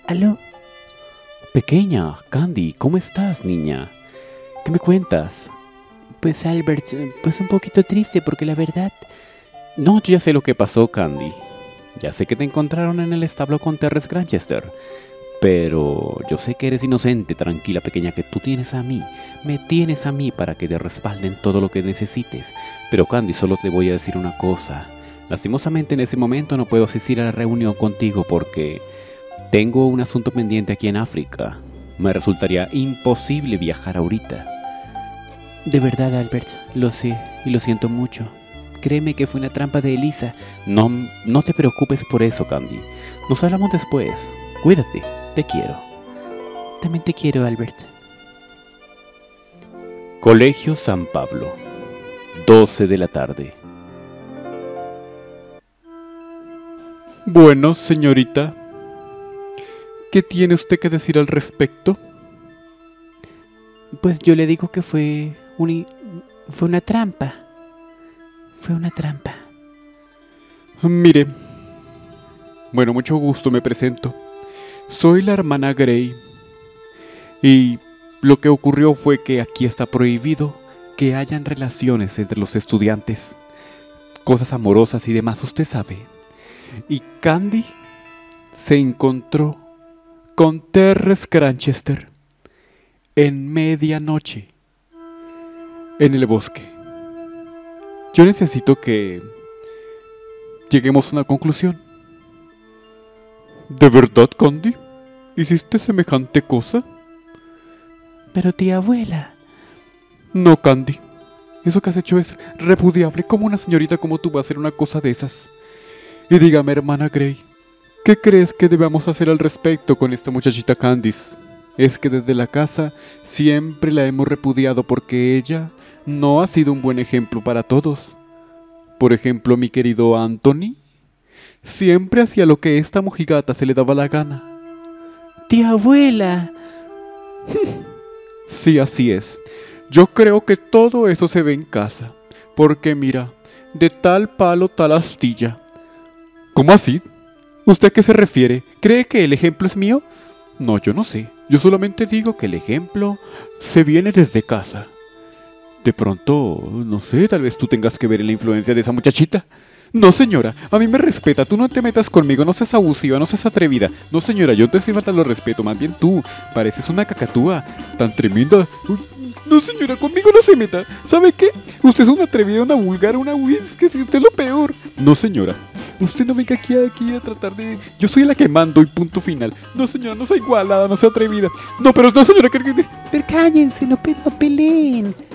¿Aló? Pequeña, Candy, ¿cómo estás, niña? ¿Qué me cuentas? Pues Albert, pues un poquito triste porque la verdad... No, yo ya sé lo que pasó, Candy. Ya sé que te encontraron en el establo con Terrence Granchester. Pero yo sé que eres inocente, tranquila, pequeña, que tú tienes a mí. Me tienes a mí para que te respalden todo lo que necesites. Pero, Candy, solo te voy a decir una cosa. Lastimosamente en ese momento no puedo asistir a la reunión contigo porque tengo un asunto pendiente aquí en África. Me resultaría imposible viajar ahorita. De verdad, Albert, lo sé y lo siento mucho. Créeme que fue una trampa de Elisa. No te preocupes por eso, Candy. Nos hablamos después. Cuídate, te quiero. También te quiero, Albert. Colegio San Pablo, 12 de la tarde. Bueno, señorita, ¿qué tiene usted que decir al respecto? Pues yo le digo que fue una trampa. Fue una trampa. Mire, bueno, mucho gusto, me presento. Soy la hermana Gray. Y lo que ocurrió fue que aquí está prohibido que hayan relaciones entre los estudiantes. Cosas amorosas y demás, usted sabe. Y Candy se encontró con Terrence Granchester en medianoche en el bosque. Yo necesito que lleguemos a una conclusión. ¿De verdad, Candy? ¿Hiciste semejante cosa? Pero tía abuela... No, Candy. Eso que has hecho es repudiable. ¿Cómo una señorita como tú va a hacer una cosa de esas? Y dígame, hermana Gray, ¿qué crees que debamos hacer al respecto con esta muchachita Candice? Es que desde la casa siempre la hemos repudiado porque ella no ha sido un buen ejemplo para todos. Por ejemplo, mi querido Anthony siempre hacía lo que esta mojigata se le daba la gana. ¡Tía abuela! Sí, así es. Yo creo que todo eso se ve en casa. Porque mira, de tal palo tal astilla. ¿Cómo así? ¿Usted a qué se refiere? ¿Cree que el ejemplo es mío? No, yo no sé. Yo solamente digo que el ejemplo se viene desde casa. De pronto, no sé, tal vez tú tengas que ver en la influencia de esa muchachita. No, señora, a mí me respeta, tú no te metas conmigo, no seas abusiva, no seas atrevida. No, señora, yo te estoy faltando el respeto, más bien tú, pareces una cacatúa tan tremenda. Uy, no, señora, conmigo no se meta. ¿Sabe qué? Usted es una atrevida, una vulgar, una que si usted es lo peor. No, señora, usted no venga aquí a tratar de... Yo soy la que mando y punto final. No, señora, no soy igualada, no soy atrevida. No, pero no, señora, Pero cállense, no peleen.